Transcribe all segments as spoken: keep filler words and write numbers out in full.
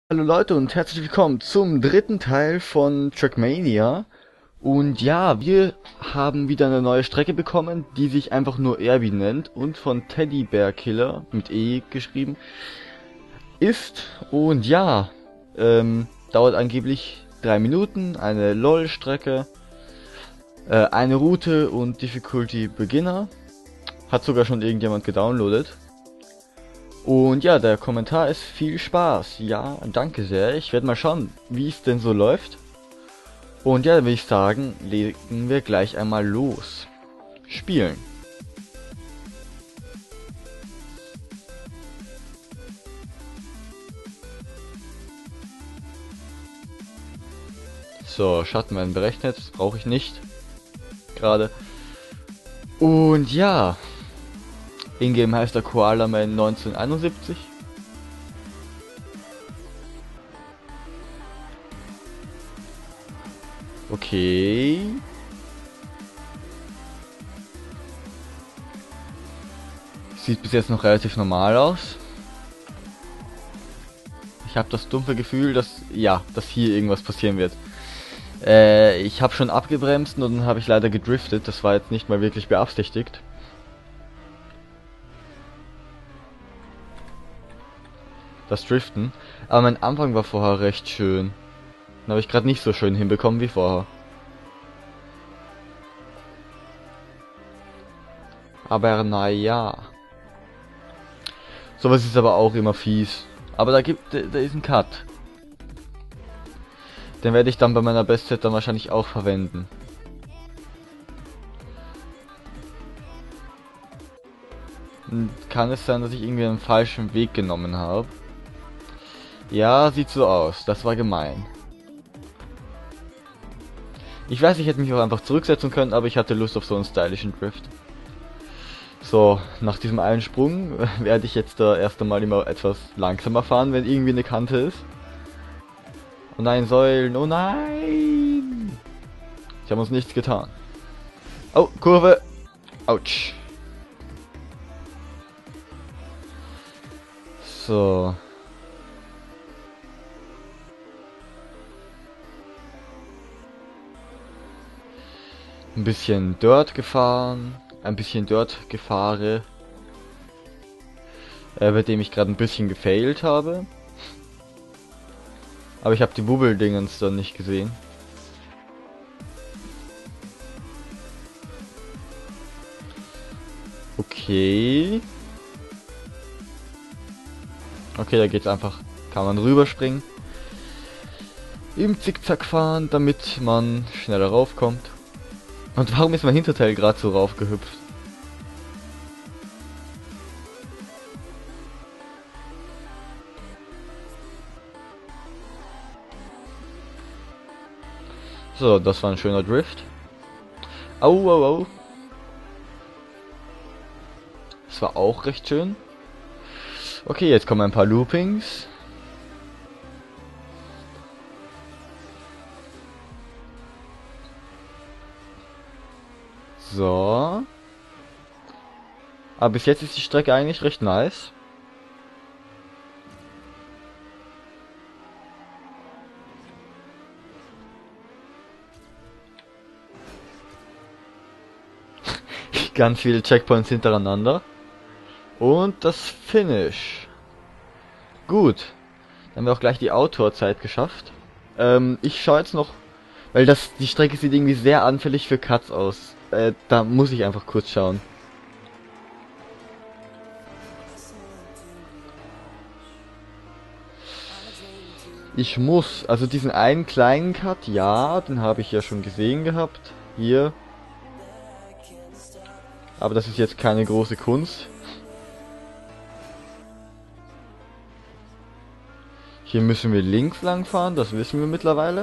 Hallo Leute und herzlich willkommen zum dritten Teil von Trackmania. Und ja, wir haben wieder eine neue Strecke bekommen, die sich einfach nur Irby nennt und von Teddy Bear Killer mit E geschrieben ist. Und ja, ähm, dauert angeblich drei Minuten, eine LOL-Strecke, äh, eine Route und Difficulty Beginner. Hat sogar schon irgendjemand gedownloadet. Und ja, der Kommentar ist viel Spaß. Ja, danke sehr. Ich werde mal schauen, wie es denn so läuft. Und ja, dann würde ich sagen, legen wir gleich einmal los. Spielen. So, Schatten werden berechnet. Das brauche ich nicht. Gerade. Und ja. Ingame heißt der Koala Man neunzehnhunderteinundsiebzig. Okay. Sieht bis jetzt noch relativ normal aus. Ich habe das dumpfe Gefühl, dass ja, dass hier irgendwas passieren wird. Äh, ich habe schon abgebremst und dann habe ich leider gedriftet. Das war jetzt nicht mal wirklich beabsichtigt. Das Driften. Aber mein Anfang war vorher recht schön. Den habe ich gerade nicht so schön hinbekommen wie vorher. Aber naja. Sowas ist aber auch immer fies. Aber da gibt, da ist ein Cut. Den werde ich dann bei meiner Bestzeit dann wahrscheinlich auch verwenden. Und kann es sein, dass ich irgendwie einen falschen Weg genommen habe? Ja, sieht so aus. Das war gemein. Ich weiß, ich hätte mich auch einfach zurücksetzen können, aber ich hatte Lust auf so einen stylischen Drift. So, nach diesem einen Sprung werde ich jetzt da erst einmal immer etwas langsamer fahren, wenn irgendwie eine Kante ist. Oh nein, Säulen, oh nein! Sie haben uns nichts getan. Oh, Kurve! Autsch! So. Ein bisschen Dirt gefahren. Ein bisschen Dirt gefahre. Äh, bei dem ich gerade ein bisschen gefailt habe. Aber ich habe die Bubbeldingens dann nicht gesehen. Okay. Okay, da geht's einfach. Kann man rüberspringen. Im Zickzack fahren, damit man schneller raufkommt. Und warum ist mein Hinterteil gerade so raufgehüpft? So, das war ein schöner Drift. Au, au, au. Das war auch recht schön. Okay, jetzt kommen ein paar Loopings. So. Aber bis jetzt ist die Strecke eigentlich recht nice. Ganz viele Checkpoints hintereinander. Und das Finish. Gut. Dann haben wir auch gleich die Outdoor-Zeit geschafft. Ähm, ich schaue jetzt noch, weil das die Strecke sieht irgendwie sehr anfällig für Cuts aus. Äh, da muss ich einfach kurz schauen. Ich muss, also diesen einen kleinen Cut, ja, den habe ich ja schon gesehen gehabt. Hier. Aber das ist jetzt keine große Kunst. Hier müssen wir links lang fahren, das wissen wir mittlerweile.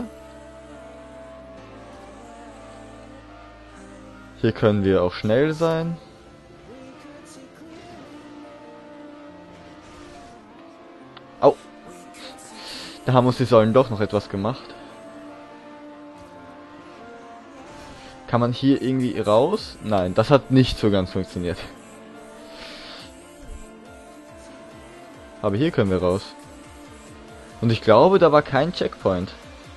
Hier können wir auch schnell sein. Au! Da haben uns die Säulen doch noch etwas gemacht. Kann man hier irgendwie raus? Nein, das hat nicht so ganz funktioniert. Aber hier können wir raus. Und ich glaube, da war kein Checkpoint.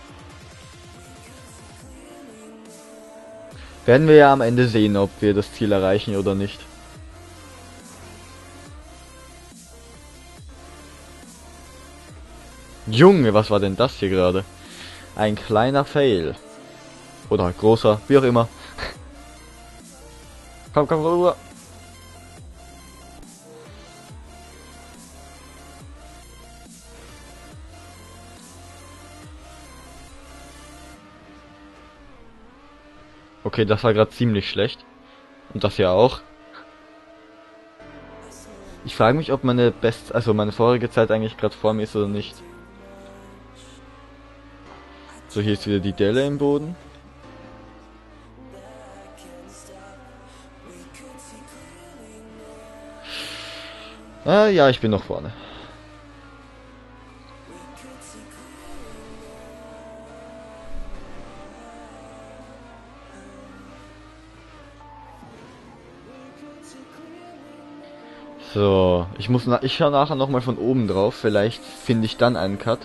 Werden wir ja am Ende sehen, ob wir das Ziel erreichen oder nicht. Junge, was war denn das hier gerade? Ein kleiner Fail. Oder großer, wie auch immer. Komm, komm rüber. Okay, das war gerade ziemlich schlecht. Und das ja auch. Ich frage mich, ob meine best, also meine vorige Zeit eigentlich gerade vor mir ist oder nicht. So, hier ist wieder die Delle im Boden. Ah, ja, ich bin noch vorne. So, ich muss na ich schaue nachher nochmal von oben drauf, vielleicht finde ich dann einen Cut.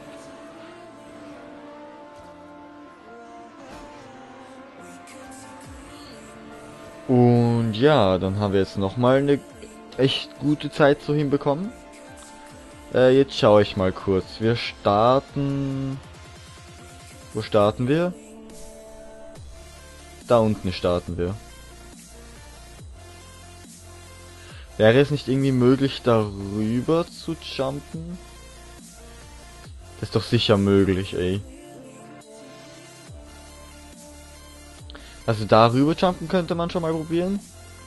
Und ja, dann haben wir jetzt nochmal eine echt gute Zeit so hinbekommen. Äh, jetzt schaue ich mal kurz. Wir starten... Wo starten wir? Da unten starten wir. Wäre es nicht irgendwie möglich, darüber zu jumpen? Das ist doch sicher möglich, ey. Also darüber jumpen könnte man schon mal probieren.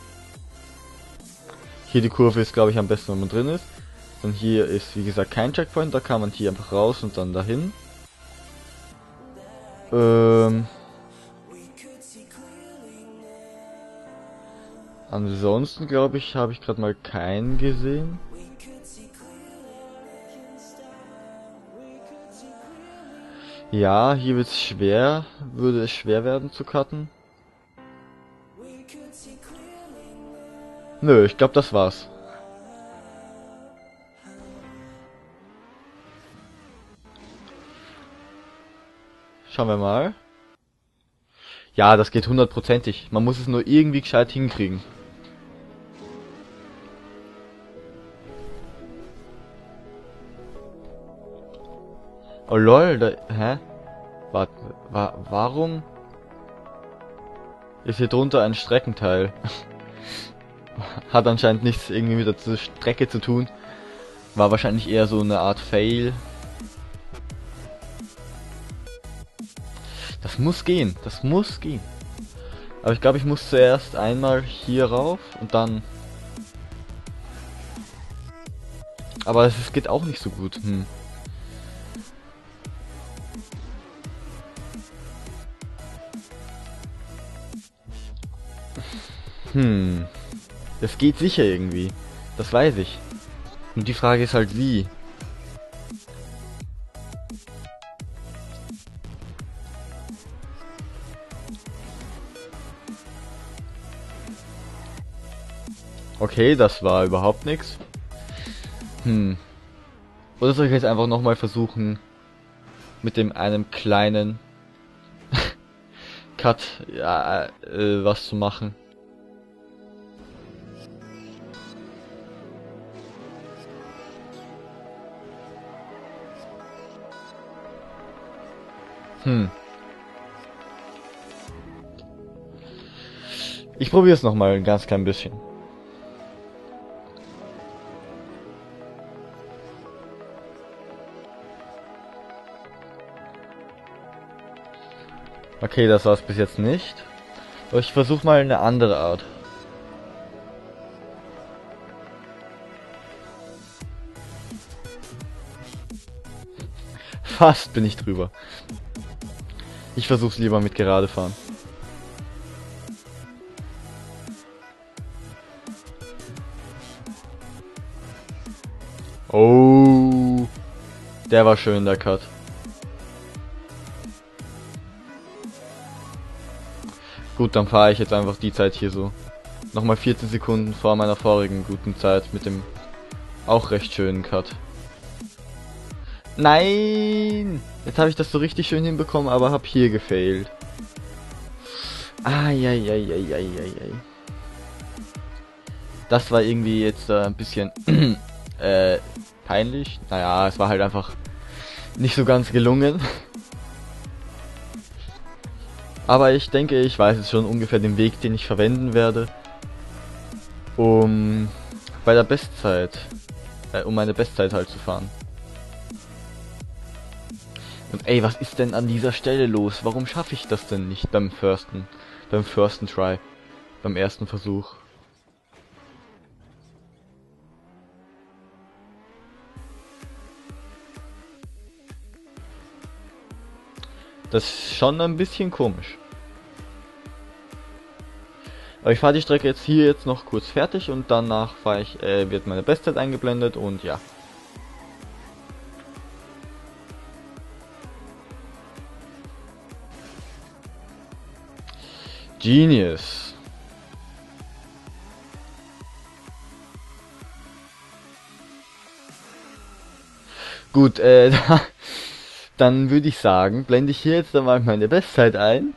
Hier die Kurve ist, glaube ich, am besten, wenn man drin ist. Und hier ist, wie gesagt, kein Checkpoint. Da kann man hier einfach raus und dann dahin. Ähm... Ansonsten, glaube ich, habe ich gerade mal keinen gesehen. Ja, hier wird es schwer, würde es schwer werden zu cutten. Nö, ich glaube, das war's. Schauen wir mal. Ja, das geht hundertprozentig. Man muss es nur irgendwie gescheit hinkriegen. Oh lol, da, hä? Warte, wa, warum ist hier drunter ein Streckenteil? Hat anscheinend nichts irgendwie mit der Strecke zu tun. War wahrscheinlich eher so eine Art Fail. Das muss gehen, das muss gehen. Aber ich glaube, ich muss zuerst einmal hier rauf und dann... Aber es geht auch nicht so gut. Hm. Hm. Das geht sicher irgendwie. Das weiß ich. Und die Frage ist halt wie. Okay, das war überhaupt nichts. Hm. Oder soll ich jetzt einfach nochmal versuchen, mit dem einem kleinen Cut ja, äh, was zu machen? Hm. Ich probiere es nochmal ein ganz klein bisschen. Okay, das war es bis jetzt nicht. Aber ich versuche mal eine andere Art. Fast bin ich drüber. Ich versuch's lieber mit gerade fahren. Oh, der war schön, der Cut. Gut, dann fahre ich jetzt einfach die Zeit hier so. Nochmal vierzehn Sekunden vor meiner vorigen guten Zeit mit dem auch recht schönen Cut. Nein! Jetzt habe ich das so richtig schön hinbekommen, aber habe hier gefailt. Eieieiei. Das war irgendwie jetzt äh, ein bisschen äh, peinlich. Naja, es war halt einfach nicht so ganz gelungen. Aber ich denke, ich weiß jetzt schon ungefähr den Weg, den ich verwenden werde, um bei der Bestzeit, äh, um meine Bestzeit halt zu fahren. Und ey, was ist denn an dieser Stelle los? Warum schaffe ich das denn nicht beim firsten, beim firsten Try, beim ersten Versuch? Das ist schon ein bisschen komisch. Aber ich fahre die Strecke jetzt hier jetzt noch kurz fertig und danach fahre ich, äh, wird meine Bestzeit eingeblendet und ja. Genius. Gut, äh, dann würde ich sagen, blende ich hier jetzt einmal meine Bestzeit ein.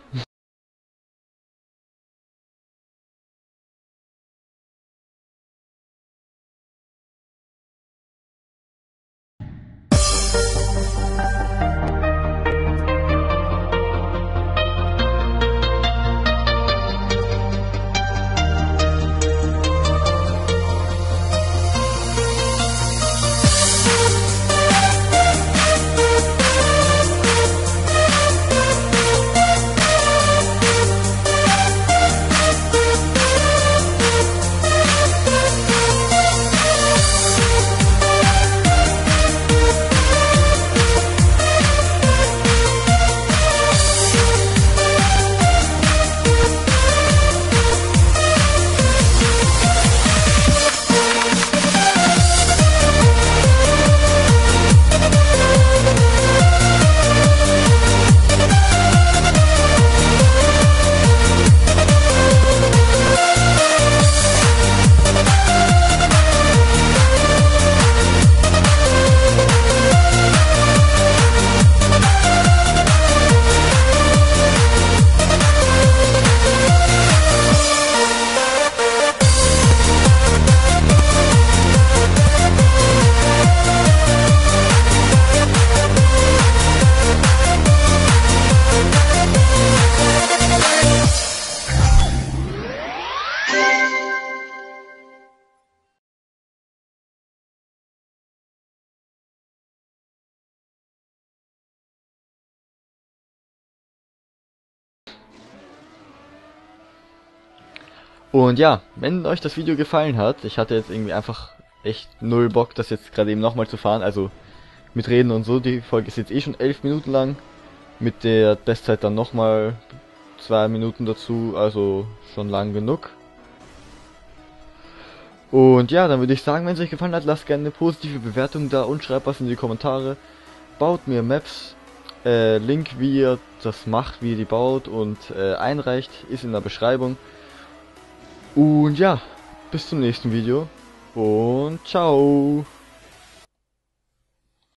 Und ja, wenn euch das Video gefallen hat, ich hatte jetzt irgendwie einfach echt null Bock, das jetzt gerade eben nochmal zu fahren, also mit Reden und so, die Folge ist jetzt eh schon elf Minuten lang, mit der Bestzeit dann nochmal zwei Minuten dazu, also schon lang genug. Und ja, dann würde ich sagen, wenn es euch gefallen hat, lasst gerne eine positive Bewertung da und schreibt was in die Kommentare. Baut mir Maps, äh, Link wie ihr das macht, wie ihr die baut und äh, einreicht, ist in der Beschreibung. Und ja, bis zum nächsten Video und ciao!